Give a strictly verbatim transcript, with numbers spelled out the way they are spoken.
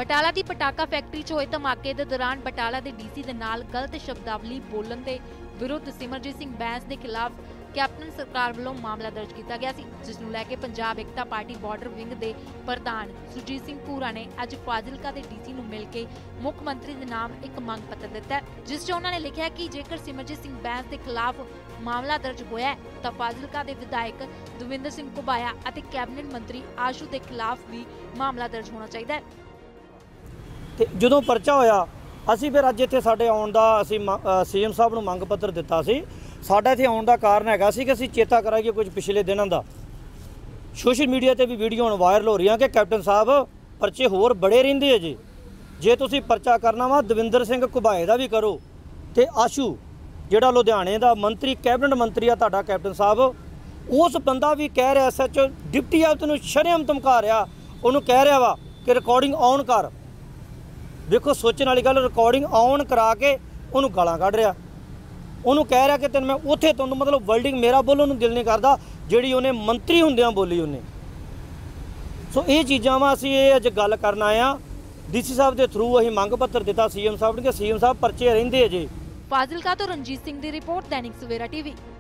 ਬਟਾਲਾ ਦੀ ਪਟਾਕਾ factory 'ਚ ਹੋਏ ਧਮਾਕੇ ਦੇ ਦੌਰਾਨ ਬਟਾਲਾ ਦੇ ਡੀਸੀ ਦੇ ਨਾਲ ਗਲਤ ਸ਼ਬਦਾਵਲੀ ਬੋਲਣ ਦੇ ਵਿਰੁੱਧ ਸਿਮਰਜੀਤ ਸਿੰਘ ਬੈਂਸ ਦੇ ਖਿਲਾਫ ਕੈਪਟਨ ਸਰਕਾਰ ਵੱਲੋਂ ਮਾਮਲਾ ਦਰਜ ਕੀਤਾ ਗਿਆ ਸੀ, ਜਿਸ ਨੂੰ ਲੈ ਕੇ Punjab Ekta party border wing ਦੇ ਪ੍ਰਧਾਨ ਸੁਰਜੀਤ ਸਿੰਘ ਭੂਰਾ ਨੇ ਅੱਜ ਫਾਜ਼ਿਲਕਾ ਦੇ ਡੀਸੀ ਨੂੰ ਮਿਲ ਕੇ ਮੁੱਖ ਮੰਤਰੀ ਦੇ ਨਾਮ ਇੱਕ ਮੰਗ ਪੱਤਰ ਦਿੱਤਾ, ਜਿਸ 'ਚ ਉਹਨਾਂ ਨੇ ਲਿਖਿਆ ਕਿ ਜੇਕਰ ਸਿਮਰਜੀਤ ਸਿੰਘ ਬੈਂਸ ਦੇ ਖਿਲਾਫ ਮਾਮਲਾ ਦਰਜ ਹੋਇਆ ਹੈ ਤਾਂ ਫਾਜ਼ਿਲਕਾ ਦੇ ਵਿਧਾਇਕ ਦਵਿੰਦਰ ਸਿੰਘ ਘੁਬਾਇਆ ਅਤੇ ਕੈਬਨਿਟ ਮੰਤਰੀ ਆਸ਼ੂ ਦੇ ਖਿਲਾਫ ਵੀ ਮਾਮਲਾ ਦਰਜ ਹੋਣਾ ਚਾਹੀਦਾ ਹੈ। ਤੇ ਜਦੋਂ ਪਰਚਾ ਹੋਇਆ ਅਸੀਂ ਫਿਰ ਅੱਜ ਇੱਥੇ ਸਾਡੇ ਆਉਣ ਦਾ ਅਸੀਂ ਸੀਐਮ ਸਾਹਿਬ ਨੂੰ ਮੰਗ ਪੱਤਰ ਦਿੱਤਾ ਸੀ। ਸਾਡਾ ਇੱਥੇ ਆਉਣ ਦਾ ਕਾਰਨ ਹੈਗਾ ਸੀ ਕਿ ਅਸੀਂ ਚੇਤਾ ਕਰਾਂਗੇ ਕੁਝ ਪਿਛਲੇ ਦਿਨਾਂ ਦਾ ਸੋਸ਼ਲ ਮੀਡੀਆ ਤੇ ਵੀ ਵੀਡੀਓ ਹੁਣ ਵਾਇਰਲ ਹੋ ਰਹੀਆਂ ਕਿ ਕੈਪਟਨ ਸਾਹਿਬ ਪਰਚੇ ਹੋਰ ਬੜੇ ਰਹਿੰਦੇ ਆ ਜੀ, ਜੇ ਤੁਸੀਂ ਪਰਚਾ ਕਰਨਾ ਵਾ ਦਵਿੰਦਰ ਸਿੰਘ ਘੁਬਾਏ ਦਾ ਵੀ ਕਰੋ ਤੇ ਆਸ਼ੂ ਜਿਹੜਾ ਲੁਧਿਆਣੇ ਦਾ ਮੰਤਰੀ ਕੈਬਨਿਟ ਮੰਤਰੀ ਆ ਤੁਹਾਡਾ ਕੈਪਟਨ ਸਾਹਿਬ, ਉਸ ਬੰਦਾ ਵੀ ਕਹਿ ਰਿਹਾ ਸੱਚ ਡਿਪਟੀ ਆਯੁਕਤ ਨੂੰ ਸ਼ਰਮ ਧਮਕਾ ਰਿਹਾ, ਉਹਨੂੰ ਕਹਿ ਰਿਹਾ ਵਾ ਕਿ ਰਿਕਾਰਡਿੰਗ ਔਨ ਕਰ। ਦੇਖੋ ਸੋਚਣ ਵਾਲੀ ਗੱਲ, ਰਿਕਾਰਡਿੰਗ ਔਨ ਕਰਾ ਕੇ ਉਹਨੂੰ ਗਾਲਾਂ ਕੱਢ ਰਿਹਾ, ਉਹਨੂੰ ਕਹਿ ਰਿਹਾ ਕਿ ਤੈਨੂੰ ਮੈਂ ਉੱਥੇ ਤੁਹਾਨੂੰ ਮਤਲਬ ਵਰਡਿੰਗ ਮੇਰਾ ਬੋਲਣ ਨੂੰ ਦਿਲ ਨਹੀਂ ਕਰਦਾ ਜਿਹੜੀ ਉਹਨੇ ਮੰਤਰੀ ਹੁੰਦਿਆਂ ਬੋਲੀ ਉਹਨੇ। ਸੋ ਇਹ ਚੀਜ਼ਾਂ ਵਾ ਅਸੀਂ ਇਹ ਅੱਜ ਗੱਲ ਕਰਨ ਆਏ ਆ ਡੀਸੀ ਸਾਹਿਬ ਦੇ ਥਰੂ ਅਸੀਂ ਮੰਗ ਪੱਤਰ ਦਿੱਤਾ ਸੀਐਮ ਸਾਹਿਬ ਨੇ ਕਿ ਸੀਐਮ ਸਾਹਿਬ ਪਰਚੇ ਰਹਿੰਦੇ ਅਜੇ। ਫਾਜ਼ਿਲਕਾ ਤੋਂ ਰਣਜੀਤ ਸਿੰਘ ਦੀ ਰਿਪੋਰਟ, ਦੈਨਿਕ ਸਵੇਰਾ ਟੀਵੀ।